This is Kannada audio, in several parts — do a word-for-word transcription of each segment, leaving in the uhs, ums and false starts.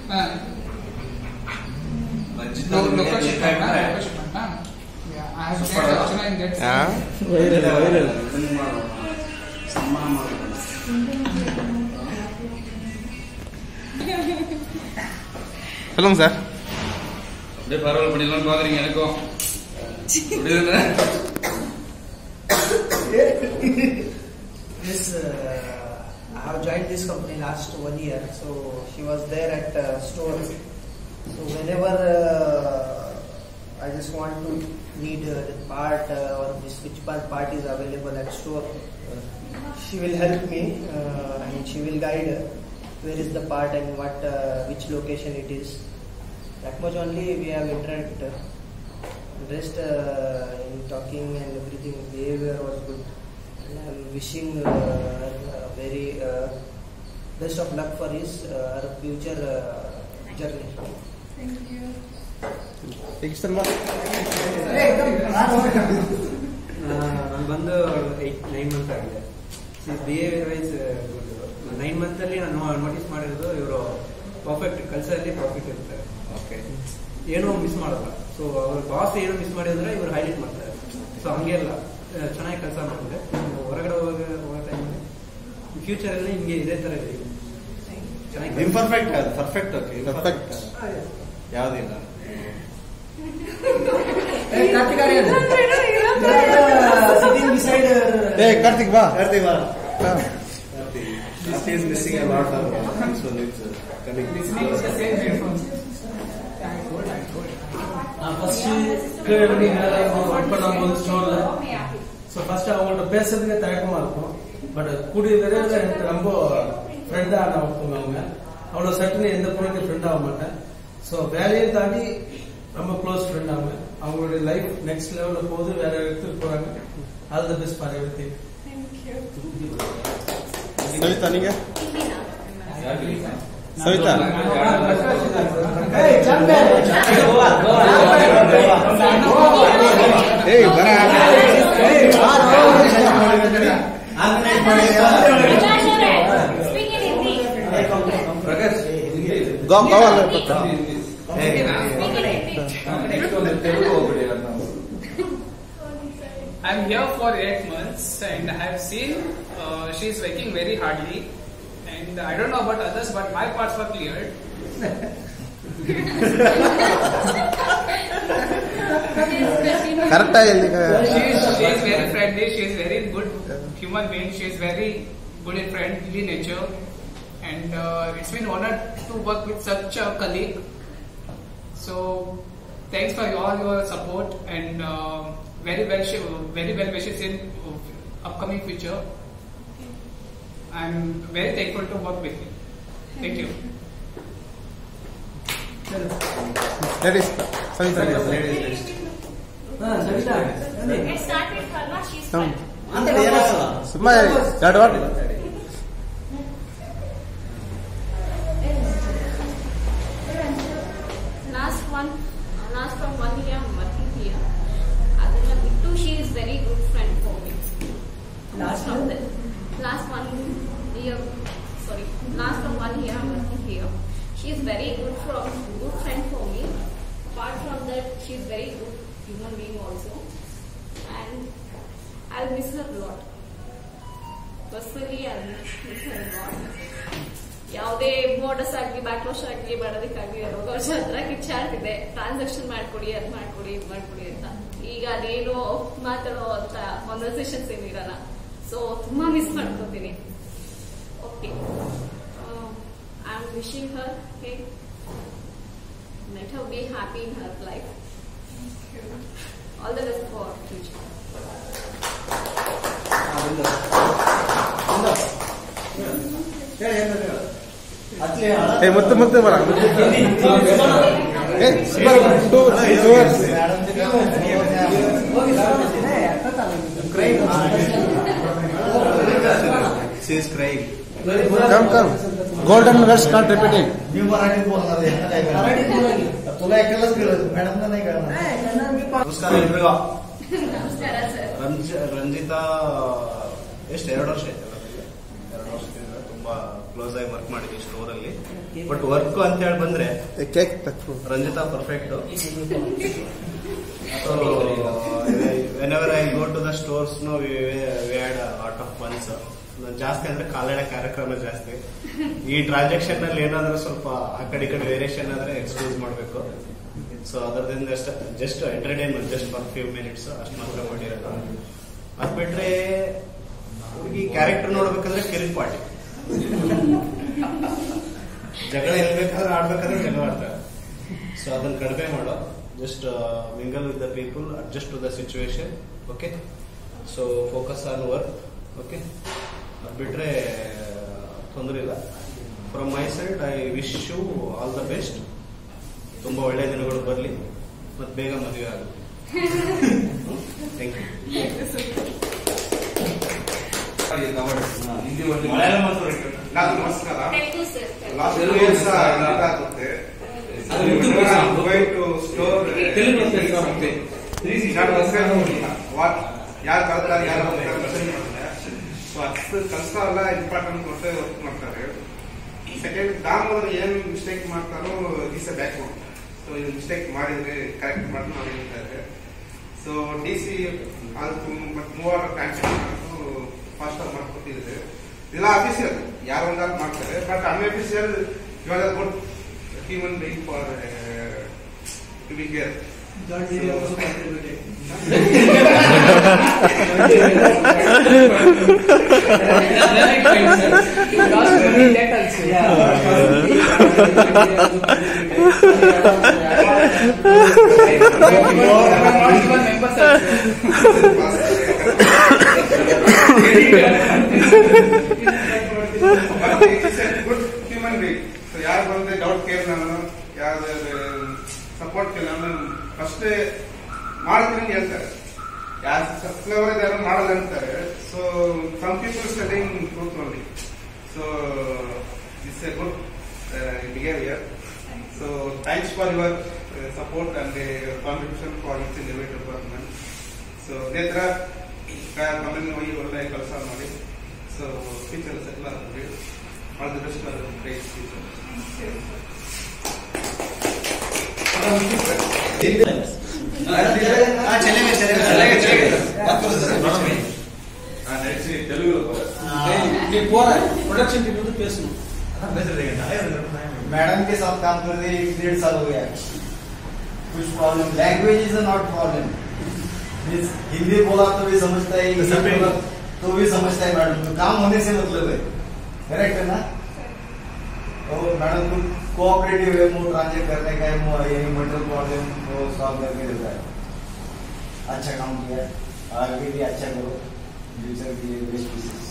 சொல்லுங்க சார். அப்படியே பரவல் பண்ணிடலாம் பாக்குறீங்க. எனக்கும் This uh, I have joined this company last one year, so she was there at uh, store. So whenever uh, I just want to need uh, the part uh, or this which part part is available at store, she will help me uh, and she will guide uh, where is the part and what uh, which location it is. That much only we have interacted. Rest uh, in talking and everything, behavior was good. And I'm wishing uh, uh, very uh, best of luck for his uh, her future uh, journey. Thank you. ನಾನು ಬಂದು ಏಟ್ ನೈನ್ ಮಂತ್ ಆಗಿದೆ. ಬಿಹೇವಿಯರ್ ವೈಸ್ ನೈನ್ ಮಂತ್ ಅಲ್ಲಿ ನಾನು ನೋಟಿಸ್ ಮಾಡಿರೋದು ಇವರು ಪರ್ಫೆಕ್ಟ್ ಕೆಲಸದಲ್ಲಿ ಪರ್ಫೆಕ್ಟ್ ಇರ್ತಾರೆ. ಓಕೆ, ಏನೋ ಮಿಸ್ ಮಾಡಲ್ಲ. ಸೊ ಅವ್ರ ಬಾಸ್ ಏನೋ ಮಿಸ್ ಮಾಡಿದ್ರೆ ಇವರು ಹೈಲೈಟ್ ಮಾಡ್ತಾರೆ. ಸೊ ಹಂಗೆ ಎಲ್ಲ ಚೆನ್ನಾಗಿ ಕೆಲಸ ಮಾಡಿದ್ರೆ ಹೊರಗಡೆ ಹೋಗ ಹೋಗೋ ಟೈಮಲ್ಲಿ ಫ್ಯೂಚರ್ ಅಲ್ಲಿ ಹಿಂಗೆ ಇದೇ ತರ ಇದೆ. ಚೆನ್ನಾಗಿ ಇಂಪರ್ಫೆಕ್ಟ್ ಪರ್ಫೆಕ್ಟ್ ಪರ್ಫೆಕ್ಟ್ ಯಾವ್ದಿಲ್ಲ. ಕಾರ್ತಿಕ್ ಬಾ ಕಾರ್ತಿಕ್ ಬಾ This is missing a lot of this one is connecting. Listening is the same headphones. First கேள்வி ஒர்க் பண்ணும்போது ஸ்டோர்ல ஸோ ஃபர்ஸ்ட் அவங்கள்ட்ட பேசுறதுக்கே தயக்கமா இருக்கும். பட் கூடிய விரைவில் எனக்கு ரொம்ப ஃப்ரெண்டாக ஆன ஒருத்தவங்க அவங்க. அவ்வளோ சட்டுன்னு எந்த பொருளுக்கு ஃப்ரெண்ட் ஆக மாட்டேன். ஸோ வேலையை தாண்டி ரொம்ப க்ளோஸ் ஃப்ரெண்ட் ஆகுங்க. அவங்களுடைய லைஃப் நெக்ஸ்ட் லெவலில் போகுது, வேற இடத்துக்கு போறாங்க. All the best for everything. Savita நீங்க? சவிதா ஏய் வரா பிரகாஷ் ಗೋ ಗೋವಲ್ಲ I'm here for eight months and I have seen uh, she is working very hardly, and I don't know about others, but my parts were cleared. Correct ಆಗಿ she is she is very friendly, she is very good human being, she is very good in friendly nature, and uh, it's been honored to work with such a colleague. So thanks for all your support and uh, very well very well wishes in upcoming future. I'm very thankful to work with you. Thank you. Ladies, Savita, Let's start with Karma. She's fine. Summa, that what? Last one, last from one year, I'm working here. Adana Bittu, she is very good friend for me. Last from the last one year, sorry, last from one year, I'm working here. She is very good from good friend for me. Apart from that, she is very good human being also, and I'll miss her a lot. Personally, I'll miss her a lot. ಯಾವುದೇ ಬೋರ್ಡಸ್ ಆಗ್ಲಿ ಬ್ಯಾಕ್ ವಾಶ್ ಆಗ್ಲಿ ಮಾಡೋದಕ್ಕಾಗ್ಲಿ ರೋಗ ವರ್ಷ ಹತ್ರ ಕಿಚ್ಚಾಡ್ತಿದೆ, ಟ್ರಾನ್ಸಾಕ್ಷನ್ ಮಾಡ್ಕೊಡಿ, ಅದ್ ಮಾಡ್ಕೊಡಿ, ಇದ್ ಮಾಡ್ಕೊಡಿ ಅಂತ. ಈಗ ಅದೇನೋ ಮಾತಾಡೋ ಅಂತ ಕಾನ್ವರ್ಸೇಷನ್ಸ್ ಏನಿರಲ್ಲ. ಸೊ ತುಂಬಾ ಮಿಸ್ ಮಾಡ್ಕೊತೀನಿ. Okay, I am wishing her hey let her be happy in her life. All the best for future. ಏ ಮತ್ತೆ ಮತ್ತೆ ಬರ ಏ ಸೂಪರ್ ಟು ಟುವರ್ಸ್ she is crying. come come golden words not repeating. ನೀವು ಮರಾಠಿ ಬೋಲ್ತಾರೆ ಮರಾಠಿ ಬೋಲಂಗಿ ತುಲಾ ಕೆಲಸ ಕೇಳೋದು ಮೇಡಮ್ ನನಗೆ ಕೇಳೋಣ. ನಮಸ್ಕಾರ ಎಲ್ರಿಗೂ. ನಮಸ್ಕಾರ ಸರ್. ರಂಜಿತಾ ಎಷ್ಟು ಎರಡು ವರ್ಷ ಆಯ್ತಲ್ಲ, ಎರಡು ವರ್ಷದಿಂದ ತುಂಬಾ ಕ್ಲೋಸ್ ಆಗಿ ವರ್ಕ್ ಮಾಡಿದ್ವಿ ಸ್ಟೋರ್ ಅಲ್ಲಿ. ಬಟ್ ವರ್ಕ್ ಅಂತ ಹೇಳಿ ಬಂದ್ರೆ Ranjitha perfect. So whenever I go to the stores no we had lot of funs. ಜಾಸ್ತಿ ಅಂದ್ರೆ ಕಾಲೆಡ ಕಾರ್ಯಕ್ರಮ ಜಾಸ್ತಿ. ಈ ಟ್ರಾನ್ಸಾಕ್ಷನ್ ನಲ್ಲಿ ಏನಾದ್ರೂ ಸ್ವಲ್ಪ ಆ ಕಡೆ ಈ ಕಡೆ ವೇರಿಯೇಷನ್ ಆದ್ರೆ ಎಕ್ಸ್ಕ್ಯೂಸ್ ಮಾಡಬೇಕು. ಸೊ ಅದರದಿಂದ just just entertainment just for few minutes ಅಷ್ಟು ಮಾತ್ರ ಮಾಡಿರೋದು. ಅದ್ ಬಿಟ್ರೆ ಹುಡುಗಿ ಕ್ಯಾರೆಕ್ಟರ್ ನೋಡ್ಬೇಕಂದ್ರೆ ಕಿರಿಕ್ ಪಾರ್ಟಿ, ಜಗಳ ಇರ್ಬೇಕಾದ್ರೆ ಆಡ್ಬೇಕಾದ್ರೆ ಜಗಳ ಆಡ್ತಾರೆ. ಸೊ ಅದನ್ನ ಕಡಿಮೆ ಮಾಡೋ, just mingle with the people, adjust to the situation. Okay, so focus on work. Okay, ಅದ್ ಬಿಟ್ರೆ ತೊಂದರೆ ಇಲ್ಲ. From my side I wish you all the best. ತುಂಬಾ ಒಳ್ಳೆ ದಿನಗಳು ಬರಲಿ ಮತ್ತೆ ಬೇಗ ಮದುವೆ ಆಗುತ್ತೆ. Thank you. ನಮಸ್ಕಾರ. Telugu sir. Last two years ಆಗುತ್ತೆ. ಯಾರು ಕಲ್ತಾರೆ ಯಾರು ಸೊ ಅಷ್ಟು ಕಷ್ಟ ಎಲ್ಲ ಇಂಪಾರ್ಟೆಂಟ್ ಕೊಟ್ಟು ವರ್ಕ್ ಮಾಡ್ತಾರೆ. ಸೆಕೆಂಡ್ ದಾಮೋದರ್ ಏನ್ ಮಿಸ್ಟೇಕ್ ಮಾಡ್ತಾರೋ this a backbone. So ಇದು ಮಿಸ್ಟೇಕ್ ಮಾಡಿದ್ರೆ ಕರೆಕ್ಟ್ ಮಾಡಿ ನಾವು ಹೇಳ್ತಾರೆ. ಸೊ ಡಿ ಸಿ ಅದು ಮೂವರು ಟ್ರಾನ್ಸಾಕ್ಷನ್ ಫಾಸ್ಟ್ ಆಗಿ ಮಾಡ್ಕೊಟ್ಟಿದ್ದಾರೆ. ಇಲ್ಲ ಅಫಿಷಿಯಲ್ ಯಾರು ಒಂದಾರು ಮಾಡ್ತಾರೆ, ಬಟ್ ಅನ್ಅಫಿಷಿಯಲ್ ಇವಾಗ good human being for to be care. Good human being. So ಯಾರು ಬಂದ್ರೆ ಡೌಟ್ ಕೇರ್ ನಾನು ಯಾವ್ದಾದ್ರು ಸಪೋರ್ಟ್ ಕೇಳ ಫಸ್ಟ್ ಮಾಡ್ತೀನಿ ಹೇಳ್ತಾರೆ. ಯಾರು ಸಬ್ಸ್ಕ್ರೈಬರ್ ಯಾರು ಮಾಡಲ್ಲ ಅಂತಾರೆ. So some people studying truth only. So this a good behaviour. So thanks for your support and contribution for it's in every department. So ಇದೇ ತರ ಕಂಪನಿ ಹೋಗಿ ಒಳ್ಳೆ ಕೆಲಸ ಮಾಡಿ. ಸೊ ಫ್ಯೂಚರ್ ಸೆಟ್ಲ್ ಆಗ್ತೀವಿ. All the best for great future. Madam के साथ काम कर रहे एक डेढ़ साल हो गया. कुछ problem, language is not problem. Hindi बोला तो भी समझता है, इंग्लिश बोला तो भी समझता है मैडम. तो काम होने से मतलब है, करेक्ट है ना? तो मैडम को कोऑपरेटिव है, वो ट्रांजेक्ट करने का है, यही मटेरियल प्रॉब्लम वो सॉल्व करके देता है. अच्छा काम किया, आगे भी अच्छा करो. फ्यूचर के लिए बेस्ट विशेस.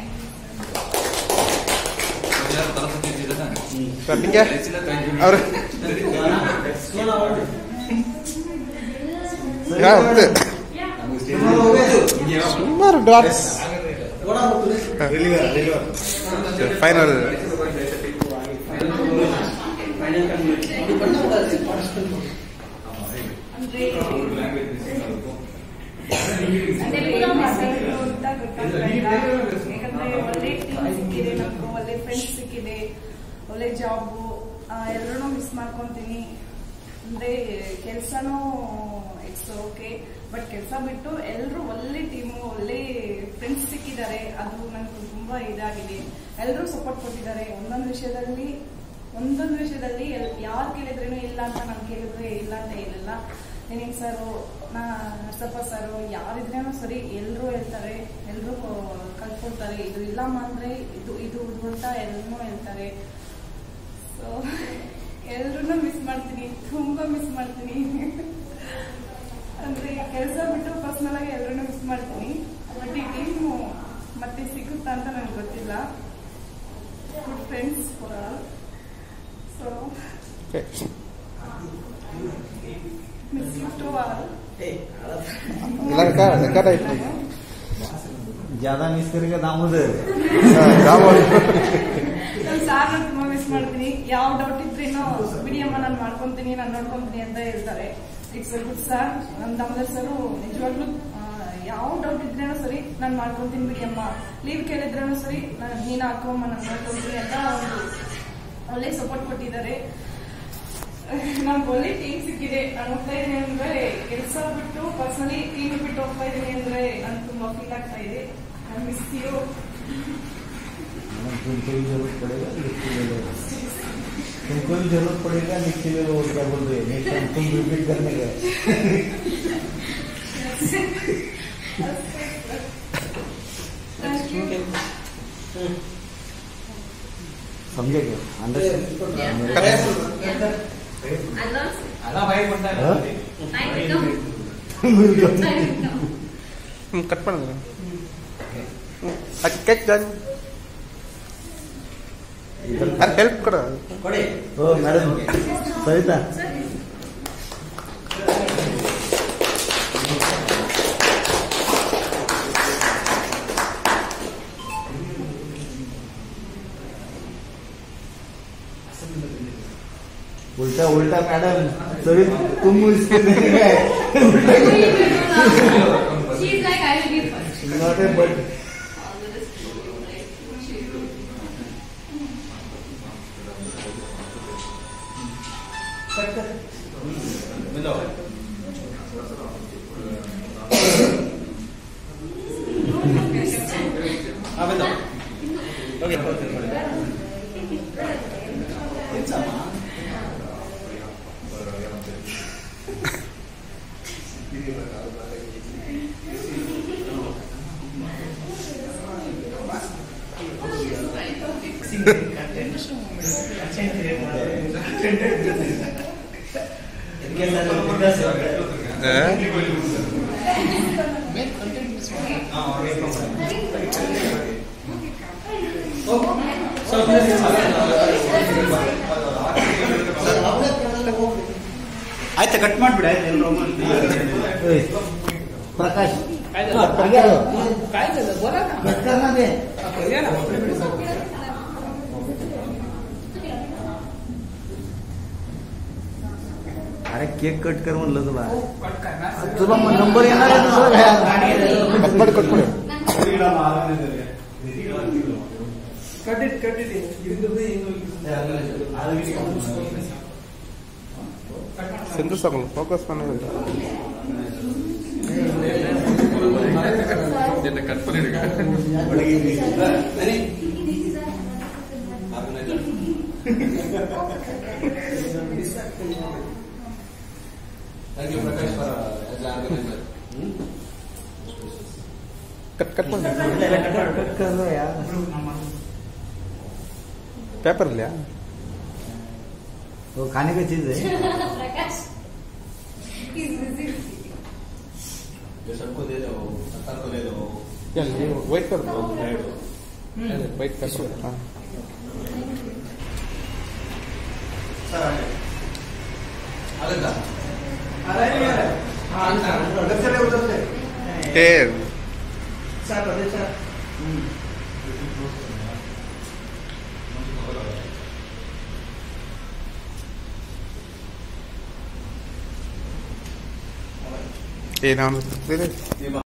ಫೈನಲ್ ಯಾಕಂದ್ರೆ ಒಳ್ಳೆ ಟೀಮ್ ಸಿಕ್ಕಿದೆ, ನಮ್ಗೆ ಒಳ್ಳೆ ಫ್ರೆಂಡ್ಸ್ ಸಿಕ್ಕಿದೆ, ಒಳ್ಳೆ ಜಾಬು, ಎಲ್ಲರೂ ಮಿಸ್ ಮಾಡ್ಕೊಂತೀನಿ. ಅಂದ್ರೆ ಕೆಲ್ಸನೂ ಇಟ್ಸ್ ಓಕೆ, ಬಟ್ ಕೆಲಸ ಬಿಟ್ಟು ಎಲ್ಲರೂ ಒಳ್ಳೆ ಟೀಮು, ಒಳ್ಳೆ ಫ್ರೆಂಡ್ಸ್ ಸಿಕ್ಕಿದ್ದಾರೆ. ಅದು ನನಗೆ ತುಂಬಾ ಇದಾಗಿದೆ. ಎಲ್ಲರೂ ಸಪೋರ್ಟ್ ಕೊಟ್ಟಿದ್ದಾರೆ. ಒಂದೊಂದು ವಿಷಯದಲ್ಲಿ ಒಂದೊಂದು ವಿಷಯದಲ್ಲಿ ಯಾರು ಕೇಳಿದ್ರೇನು ಇಲ್ಲ ಅಂತ ನಾನು ಕೇಳಿದ್ರೆ ಇಲ್ಲ ಅಂತ ಹೇಳಿಲ್ಲ. ನಿನಗೆ ಸರು, ನಾ ನರಸಪ್ಪ ಸರು, ಯಾರಿದ್ರೇನೋ ಸರಿ ಎಲ್ಲರೂ ಹೇಳ್ತಾರೆ, ಎಲ್ಲರೂ ಕಲ್ತ್ಕೊಳ್ತಾರೆ. ಇದು ಇಲ್ಲಮ್ಮ ಅಂದ್ರೆ ಇದು ಇದು ಇದು ಅಂತ ಎಲ್ಲರೂ ಹೇಳ್ತಾರೆ. ಸೊ ಎಲ್ರೂ ಮಿಸ್ ಮಾಡ್ತೀನಿ, ತುಂಬಾ ಮಿಸ್ ಮಾಡ್ತೀನಿ. ಅಂದ್ರೆ ಕೆಲಸ ಬಿಟ್ಟು ಪರ್ಸನಲ್ ಆಗಿ ಎಲ್ಲರೂ ಮಿಸ್ ಮಾಡ್ತೀನಿ. ಬಟ್ ಈ ಟೀಮು ಮತ್ತೆ ಸಿಗುತ್ತಾ ಅಂತ ನನಗೆ ಗೊತ್ತಿಲ್ಲ. Good friends for all. So miss you to all. ज्यादा मिस करेगा दामोदर. ನಾನು ಸಾರ್ ತುಂಬಾ ಮಿಸ್ ಮಾಡ್ತೀನಿ. ಯಾವ ಡೌಟ್ ಇದ್ರೇನೋ ಬಿಡಿಯಮ್ಮ ನಾನು ಮಾಡ್ಕೊಂತೀನಿ, ನಾನು ನೋಡ್ಕೊಂತೀನಿ ಅಂತ ಹೇಳ್ತಾರೆ. It's a good sir. ನಮ್ಮ ದಾಮೋದರ್ ಸರ್ ನಿಜವಾಗ್ಲೂ ಯಾವ ಡೌಟ್ ಇದ್ರೇನು ಸರಿ ನಾನು ಮಾಡ್ಕೊಂತೀನಿ ಬಿಡಿ ಅಮ್ಮ, ಲೀವ್ ಕೇಳಿದ್ರೇನು ಸರಿ ನಾನು ನೀನು ಹಾಕೋಮ್ಮ ನಾನು ಮಾಡ್ಕೊಂತೀನಿ ಅಂತ ಒಂದು ಒಳ್ಳೆ ಸಪೋರ್ಟ್ ಕೊಟ್ಟಿದ್ದಾರೆ. ನಮ್ಗೆ ಒಳ್ಳೆ ಟೀಮ್ ಸಿಕ್ಕಿದೆ. ನಾನು ಹೋಗ್ತಾ ಇದ್ದೀನಿ ಅಂದ್ರೆ ಕೆಲಸ ಬಿಟ್ಟು ಪರ್ಸನಲಿ ಟೀಮ್ ಬಿಟ್ಟು ಹೋಗ್ತಾ ಇದ್ದೀನಿ ಅಂದ್ರೆ ನಾನು ತುಂಬಾ ಫೀಲ್ ಆಗ್ತಾ ಇದೆ. ನಾನು ಮಿಸ್ ಯು. तुमको भी जरूरत पड़ेगा तुमको भी जरूरत पड़ेगा लिखते हुए वो क्या बोल रहे नेक्स्ट टाइम तुम रिपीट करने गए. समझे क्या ಕಟ್ ಮಾಡಿದ್ರೆ ಅದು ಕೆಕ್ ಜಾನ್ ಹೆಲ್ಪ್ ಕೊಡ. ಓ ಮೇಡಮ್ ಸರಿತಾ उल्टा उल्टा मैडम सभी तुम इसके She's like, I will be first. Not a but ಆಯ್ತಾ ಕಟ್ ಮಾಡ್ಬಿಡ प्रकाश कट करना दे. अरे केक कट कर म्हणलं तुला तुला नंबर येणार आहे दुसरं कटपट कटपट cut it cut it Sindhu ಸಾಕು ಫೋಕಸ್ பண்ண என்ன கட் பண்ணிருக்க Thank you, Prakash, for as an organizer. Cut cut cut कर दो यार. पेपर लिया वो खाने की चीज है. Prakash, he's busy. ये सबको दे दो, सत्तर को दे दो. यार वेट कर दो वेट कर दो. हाँ आलेगा उधर चले उधर से टेर सर अरे सर ये नाम